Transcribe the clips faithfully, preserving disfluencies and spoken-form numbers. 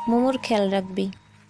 মোমোর খেয়াল রাখবি।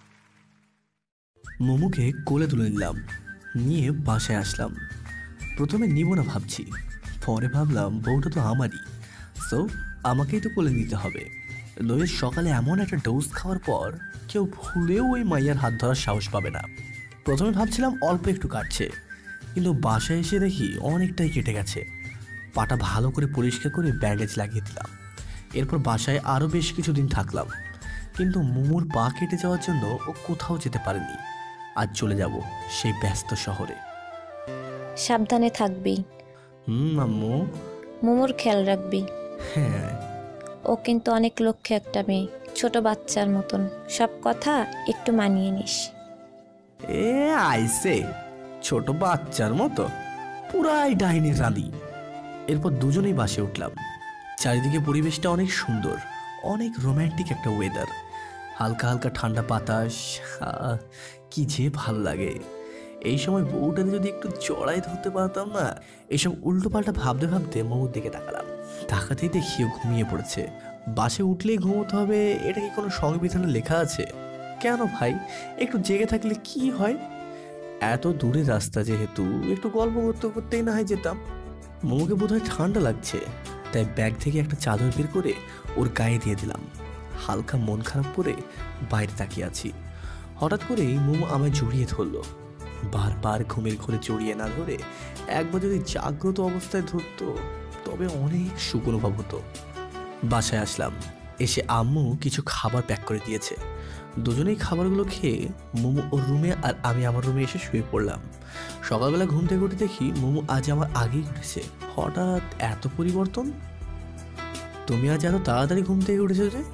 মোমোকে কোলে তুলে নিলাম, নিয়ে বাসায় আসলাম। প্রথমে নিব না ভাবছি, পরে ভাবলাম বউটা তো আমারই, সো আমাকেই তো কোলে নিতে হবে। নইলে সকালে এমন একটা ডোজ খাওয়ার পর কেউ ভুলেও ওই মাইয়ার হাত ধরার সাহস পাবে না। প্রথমে ভাবছিলাম অল্প একটু কাটছে, কিন্তু বাসায় এসে দেখি অনেকটাই কেটে গেছে। পাটা ভালো করে পরিষ্কার করে ব্যান্ডেজ লাগিয়ে দিলাম। এরপর বাসায় আরও বেশ কিছুদিন থাকলাম, কিন্তু মোমোর পা কেটে যাওয়ার জন্য ও কোথাও যেতে পারেনি। আজ চলে যাব সেই ব্যস্ত শহরে। সাবধানে থাকবি। হুম আম্মু। মোমোর খেয়াল রাখবি। হ্যাঁ। ও কিন্তু অনেক লক্ষ্যে একটা মেয়ে, ছোট বাচ্চার মতন, সব কথা একটু মানিয়ে নিস। এ আইসে ছোট বাচ্চার মতো, পুরাই ডাইনির রানী। এরপর দুজনেই বাসে উঠলাম। চারিদিকে পরিবেশটা অনেক সুন্দর, অনেক রোম্যান্টিক একটা ওয়েদার। হালকা হালকা ঠান্ডা বাতাস, আহ, কি যে ভালো লাগে। এই সময় বউটাকে যদি একটু জড়াই ধরতে পারতাম না। এইসব উল্টো পাল্টা ভাবতে ভাবতে মোমোর দিকে তাকালাম। তাকাতেই দেখিও ঘুমিয়ে পড়েছে। বাসে উঠলেই ঘুমোতে হবে, এটা কি কোনো সংবিধানে লেখা আছে? কেন ভাই, একটু জেগে থাকলে কি হয়? এত দূরের রাস্তা যেহেতু একটু গল্প করতে করতেই না হয় যেতাম। মোমোকে বোধহয় ঠান্ডা লাগছে, তাই ব্যাগ থেকে একটা চাদর বের করে ওর গায়ে দিয়ে দিলাম। হালকা মন খারাপ করে বাইরে তাকিয়ে আছি। হঠাৎ করেই মোমো আমায় জড়িয়ে ধরলো। বারবার ঘুমের ঘরে জড়িয়ে না ধরে একবার যদি জাগ্রত অবস্থায় ধরতো তবে অনেক সুখ অনুভব হতো। বাসায় আসলাম, এসে আম্মু কিছু খাবার প্যাক করে দিয়েছে। দুজনেই খাবারগুলো খেয়ে মোমো ওর রুমে আর আমি আমার রুমে এসে শুয়ে পড়লাম। সকালবেলা ঘুম থেকে উঠে দেখি মোমো আজ আমার আগেই উঠেছে। হঠাৎ এত পরিবর্তন? তুমি আজ এত তাড়াতাড়ি ঘুম থেকে উঠেছো যে?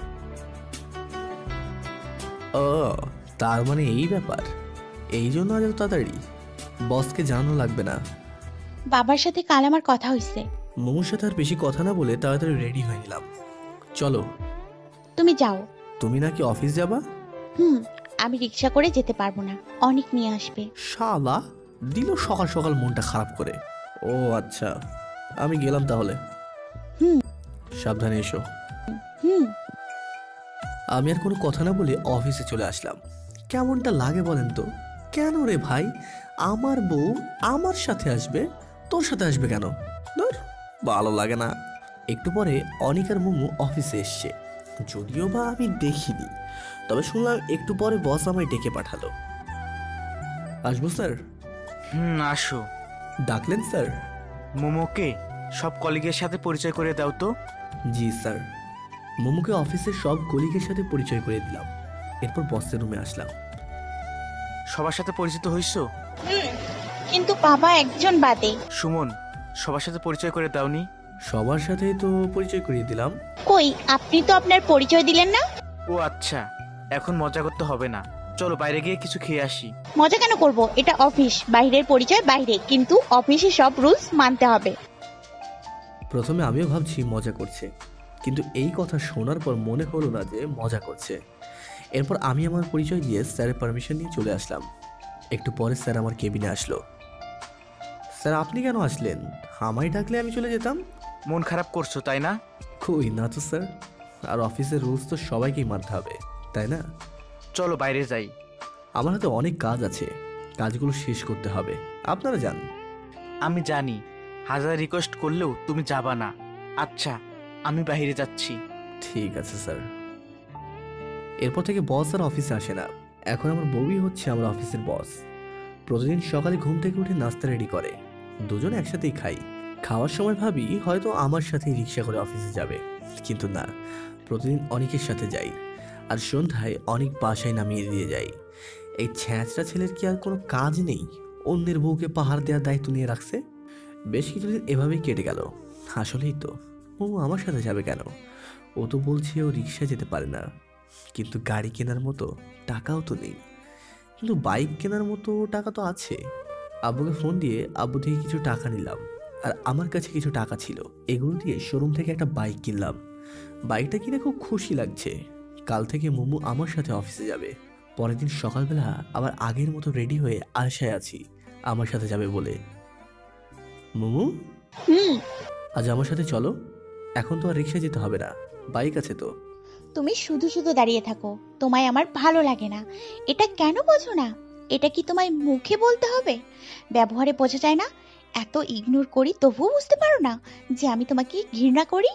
ও, তার মানে এই ব্যাপার, এই জন্য আজ এত তাড়াতাড়ি। বসকে জানানো লাগবে না। বাবার সাথে কাল আমার কথা হয়েছে। মোমোর সাথে আর বেশি কথা না বলে তাড়াতাড়ি রেডি হয়ে নিলাম। চলো। তুমি যাও। তুমি নাকি অফিস যাবা? হুম, আমি রিক্সা করে যেতে পারবো না, অনেক নিয়ে আসবে। শালা দিল সকাল সকাল মনটা খারাপ করে। ও আচ্ছা, আমি গেলাম তাহলে। হুম। সাবধানে এসো। হুম। আমি আর কোনো কথা না বলে অফিসে চলে আসলাম। কেমনটা লাগে বলেন তো? কেন রে ভাই, আমার বউ আমার সাথে আসবে, তোর সাথে আসবে কেন? ধুর, ভালো লাগে না। একটু পরে অনিকার মোমো অফিসে এসছে, যদিও বা আমি দেখিনি, তবে শুনলাম একটু পরে বস আমায় ডেকে পাঠালো। আসবো স্যার? হুম, আসো। ডাকলেন স্যার? মোমোকে সব কলিগের সাথে পরিচয় করে দাও তো। জি স্যার। মোমোকে অফিসের সব কলিগের সাথে পরিচয় করে দিলাম। এরপর বসের রুমে আসলাম। সবার সাথে পরিচিত হইছো? হুম, কিন্তু বাবা একজন বাদে। সুমন, সবার সাথে পরিচয় করে দাওনি? সবার সাথেই তো পরিচয় করিয়ে দিলাম। কই, আপনি তো আপনার পরিচয় দিলেন না। ও আচ্ছা, এখন মজা করতে হবে না, চলো বাইরে গিয়ে কিছু খেয়ে আসি। মজা কেন করব, এটা অফিস, বাইরের পরিচয় বাইরে, কিন্তু অফিসে সব রুলস মানতে হবে। প্রথমে আমিও ভাবছি মজা করছে, কিন্তু এই কথা শোনার পর মনে হলো না যে মজা করছে। এরপর আমি আমার পরিচয় দিয়ে স্যারের পারমিশন নিয়ে চলে আসলাম। একটু পরে স্যার আমার কেবিনে আসলো। স্যার আপনি কেন আসলেন? আমায় ডাকলে আমি চলে যেতাম। মন খারাপ করছো তাই না? কই না তো স্যার, আর অফিসের রুলস তো সবাইকেই মানতে হবে, তাই না? চলো বাইরে যাই। আমার হাতে অনেক কাজ আছে, কাজগুলো শেষ করতে হবে, আপনারা যান। আমি জানি হাজার রিকোয়েস্ট করলেও তুমি যাবা না। আচ্ছা, আমি বাইরে যাচ্ছি। ঠিক আছে স্যার। এরপর থেকে বস আর অফিসে আসে না, এখন আমার বউই হচ্ছে আমার অফিসের বস। প্রতিদিন সকালে ঘুম থেকে উঠে নাস্তা রেডি করে, দুজন একসাথেই খাই। খাওয়ার সময় ভাবি হয়তো আমার সাথেই রিক্সা করে অফিসে যাবে, কিন্তু না, প্রতিদিন অনেকের সাথে যাই, আর সন্ধ্যায় অনেক বাসায় নামিয়ে দিয়ে যাই। এই ছ্যাঁচড়া ছেলের কি আর কোনো কাজ নেই? অন্যের বউকে পাহাড় দেওয়ার দায়িত্ব নিয়ে রাখছে। বেশ কিছুদিন এভাবেই কেটে গেল। আসলেই তো, ও আমার সাথে যাবে কেন? ও তো বলছে ও রিক্সা যেতে পারে না, কিন্তু গাড়ি কেনার মতো টাকাও তো নেই। কিন্তু বাইক কেনার মতো টাকা তো আছে। আব্বুকে ফোন দিয়ে আব্বু থেকে কিছু টাকা নিলাম, আর আমার কাছে কিছু টাকা ছিল, এগুলো দিয়ে শোরুম থেকে একটা বাইক কিনলাম। বাইকটা কিনে খুব খুশি লাগছে। কাল থেকে মোমো আমার সাথে অফিসে যাবে। পরের দিন সকালবেলা আবার আগের মতো রেডি হয়ে আশায় আছি আমার সাথে যাবে বলে। মোমো, হুম। আজ আমার সাথে চলো। এখন তো আর রিক্সায় যেতে হবে না, বাইক আছে তো। তুমি শুধু শুধু দাঁড়িয়ে থাকো, তোমায় আমার ভালো লাগে না। এটা কেন বোঝো না? এটা কি তোমায় মুখে বলতে হবে? ব্যবহারে বোঝা যায় না? এত ইগনোর করি তবুও বুঝতে পারো না যে আমি তোমাকে ঘৃণা করি?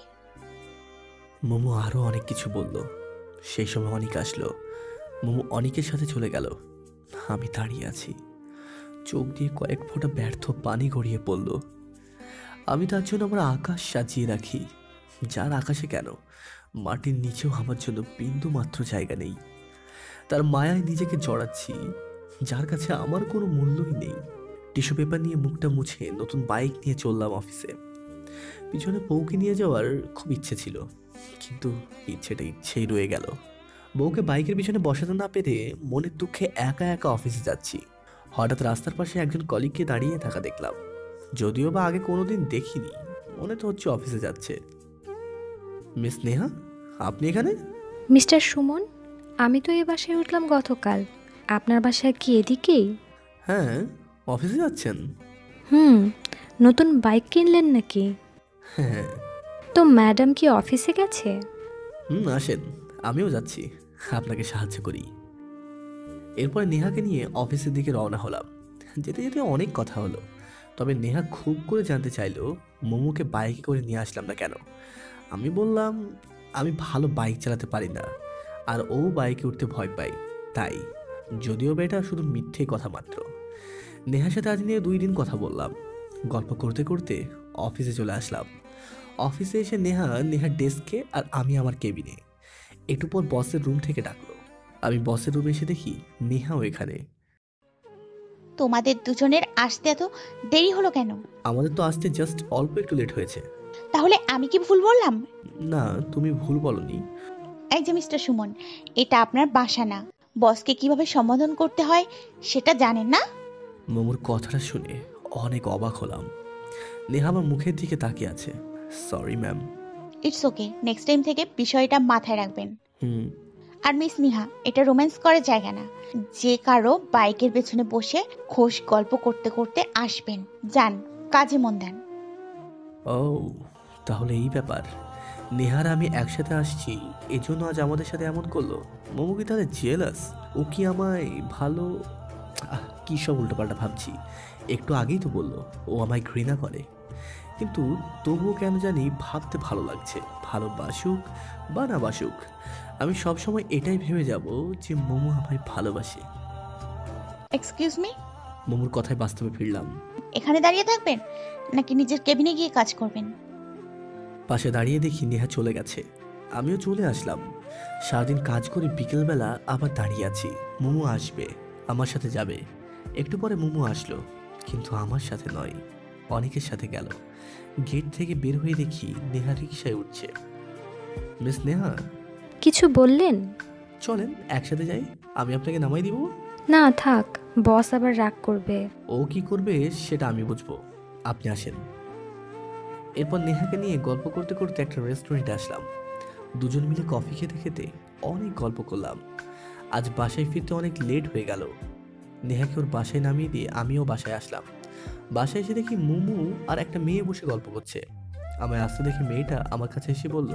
মোমো আরো অনেক কিছু বলল। সেই সময় অনিক আসলো। মোমো অনিকের সাথে চলে গেল। আমি দাঁড়িয়ে আছি, চোখ দিয়ে কয়েক ফোঁটা ব্যর্থ পানি গড়িয়ে পড়ল। আমি তার জন্য আমার আকাশ সাজিয়ে রাখি, যার আকাশে কেন মাটির নিচেও আমার জন্য বিন্দু মাত্র জায়গা নেই। তার মায়ায় নিজেকে জড়াচ্ছি, যার কাছে আমার কোনো মূল্যই নেই। টিস্যু পেপার নিয়ে মুখটা মুছে নতুন বাইক নিয়ে চললাম অফিসে। পিছনে বউকে নিয়ে যাওয়ার খুব ইচ্ছে ছিল, কিন্তু ইচ্ছেটা ইচ্ছেই রয়ে গেল। বউকে বাইকের পিছনে বসাতে না পেরে মনের দুঃখে একা একা অফিসে যাচ্ছি। হঠাৎ রাস্তার পাশে একজন কলিগকে দাঁড়িয়ে থাকা দেখলাম। যদিও বা আগে কোনোদিন দেখিনি, মনে তো হচ্ছে অফিসে যাচ্ছে। মিস নেহা, আপনি এখানে? মিস্টার সুমন, আমি তো এই বাসায় উঠলাম গতকাল। আপনার বাসা কি এদিকেই? হ্যাঁ, অফিসে যাচ্ছেন? হুম, নতুন বাইক কিনলেন নাকি? হ্যাঁ। তো ম্যাডাম কি অফিসে গেছে? হুম, আসেন, আমিও যাচ্ছি, আপনাকে সাহায্য করি। এরপর নেহাকে নিয়ে অফিসের দিকে রওনা হলাম। যেতে যেতে অনেক কথা হলো, তবে নেহা খুব করে জানতে চাইলো মোমোকে বাইকে করে নিয়ে আসলাম না কেন। আমি বললাম আমি ভালো বাইক চালাতে পারি না, আর ও বাইকে উঠতে ভয় পাই, তাই। যদিও বা এটা শুধু মিথ্যে কথা মাত্র। নেহার সাথে আজ নিয়ে দুই দিন কথা বললাম। গল্প করতে করতে অফিসে চলে আসলাম। অফিসে এসে নেহা নেহার ডেস্কে আর আমি আমার কেবিনে। একটু পর বসের রুম থেকে ডাকলো। আমি বসের রুমে এসে দেখি নেহাও এখানে। তোমাদের দুজনের আসতে এত দেরি হলো কেন? আমাদের তো আসতে জাস্ট অল্প একটু লেট হয়েছে। তাহলে আমি কি ভুল বললাম? না, তুমি ভুল বলনি। এই যে মিস্টার সুমন, এটা আপনার বাসা না। বসকে কিভাবে সম্বোধন করতে হয় সেটা জানেন না? মোমোর কথাটা শুনে অনেক অবাক হলাম। নেহা আমার মুখের দিকে তাকিয়ে আছে। Sorry ma'am. It's okay, next time থেকে বিষয়টা মাথায় রাখবেন। হুম। আর মিস নিহা, এটা রোম্যান্স করার জায়গা না। যে কারো বাইকের পেছনে বসে খোশ গল্প করতে করতে আসবেন, যান কাজে মন দেন। ও, তাহলে এই ব্যাপার। নেহার আমি একসাথে আসছি, এজন্য আজ আমাদের সাথে এমন করলো। মোমো কি তাহলে জেলাস? ও কি আমায় ভালো, আহ, কি সব উল্টোপাল্টা ভাবছি। একটু আগেই তো বললো ও আমায় ঘৃণা করে, কিন্তু তবুও কেন জানি ভাবতে ভালো লাগছে। ভালোবাসুক বা না বাসুক, আমি সবসময় এটাই ভেবে যাব যে মোমো আমায় ভালোবাসে। Excuse me. মোমোর কথায় বাস্তবে ফিরলাম। এখানে দাঁড়িয়ে থাকবেন নাকি নিজের কেবিনে গিয়ে কাজ করবেন? পাশে দাঁড়িয়ে দেখি নেহা চলে গেছে। আমিও চলে আসলাম। সারাদিন কাজ করে বিকেলবেলা আবার দাঁড়িয়ে আছি। মোমো আসবে, আমার সাথে যাবে। একটু পরে মোমো আসলো, কিন্তু আমার সাথে নয়, অনেকের সাথে গেল। গেট থেকে বের হয়ে দেখি নেহা রিকশায় উঠছে। মিস নেহা, কিছু বললেন? চলেন একসাথে যাই, আমি আপনাকে নামাই দিব। না থাক, বস আবার রাগ করবে। ও কি করবে সেটা আমি বুঝবো, আপনি আসেন। এরপর নেহাকে নিয়ে গল্প করতে করতে একটা রেস্টুরেন্টে আসলাম। দুজন মিলে কফি খেতে খেতে অনেক গল্প করলাম। আজ বাসায় ফিরতে অনেক লেট হয়ে গেল। নেহাকে ওর বাসায় নামিয়ে দিয়ে আমিও বাসায় আসলাম। বাসায় এসে দেখি মুমু আর একটা মেয়ে বসে গল্প করছে। আমায় আসতে দেখে মেয়েটা আমার কাছে এসে বলল,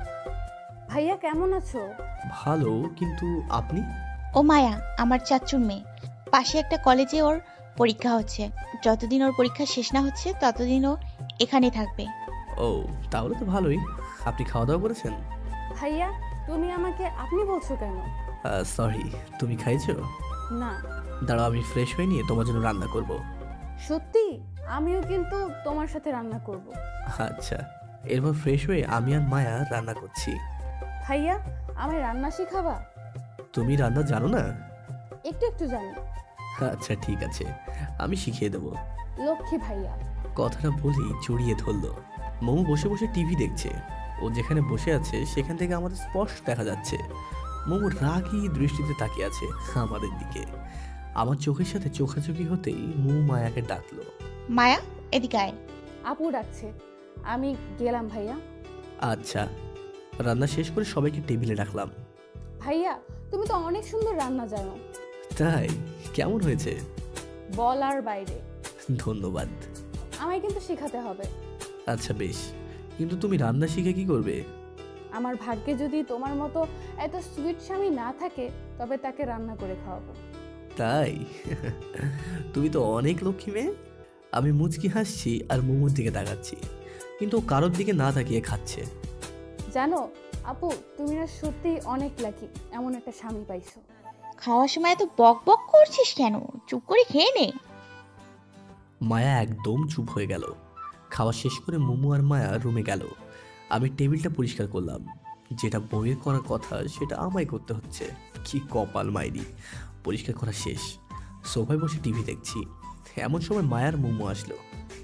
ভাইয়া কেমন আছো? ভালো, কিন্তু আপনি? ও মায়া, আমার চাচুর মেয়ে। পাশে একটা কলেজে ওর পরীক্ষা হচ্ছে। যতদিন ওর পরীক্ষা শেষ না হচ্ছে ততদিন ও এখানে থাকবে। ও, তাহলে তো ভালোই। আপনি খাওয়া দাওয়া করেছেন? ভাইয়া তুমি আমাকে আপনি বলছো কেন? সরি, তুমি খাইছো? না। দাঁড়াও, আমি ফ্রেশ হয়ে নিয়ে তোমার জন্য রান্না করব। সত্যি? আমিও কিন্তু তোমার সাথে রান্না করব। আচ্ছা। এরপর ফ্রেশ হয়ে আমি আর মায়া রান্না করছি। ভাইয়া আমায় রান্না শেখাবা? তুমি রান্না জানো না? একটু একটু জানি। আচ্ছা ঠিক আছে, আমি শিখিয়ে দেবো। লক্ষ্মী ভাইয়া। কথাটা বলি জড়িয়ে ধরলো। মোমো বসে বসে টিভি দেখছে। ও যেখানে বসে আছে সেখান থেকে আমাদের স্পষ্ট দেখা যাচ্ছে। মোমো রাগী দৃষ্টিতে তাকিয়ে আছে আমাদের দিকে। আমার চোখের সাথে চোখাচোখি হতেই মোমো মায়াকে ডাকলো। মায়া, এদিকে আয়। আপু ডাকছে, আমি গেলাম ভাইয়া। আচ্ছা। রান্না শেষ করে সবাইকে টেবিলে রাখলাম। ভাইয়া তুমি তো অনেক সুন্দর রান্না জানো। তাই? কেমন হয়েছে? বলার বাইরে। ধন্যবাদ। আমায় কিন্তু শেখাতে হবে। আচ্ছা বেশ, কিন্তু তুমি রান্না শিখে কি করবে? আমার ভাগ্যে যদি তোমার মতো এত সুইট স্বামী না থাকে তবে তাকে রান্না করে খাওয়াবো। তাই? তুমি তো অনেক লক্ষ্মী মেয়ে। আমি মুচকি হাসছি আর মোমোর দিকে তাকাচ্ছি, কিন্তু ও কারোর দিকে না তাকিয়ে খাচ্ছে। জানো আপু, তুমি না সত্যি অনেক লাকি, এমন একটা স্বামী পাইছো। খাওয়ার সময় এত বক বক করছিস কেন? চুপ করে খেয়ে নে। মায়া একদম চুপ হয়ে গেল। খাওয়া শেষ করে মোমো আর মায়া রুমে গেল। আমি টেবিলটা পরিষ্কার করলাম। যেটা বইয়ের করার কথা সেটা আমায় করতে হচ্ছে। কি কপাল মাইরি। পরিষ্কার করা শেষ, সোফায় বসে টিভি দেখছি। এমন সময় মায়ার মোমো আসলো।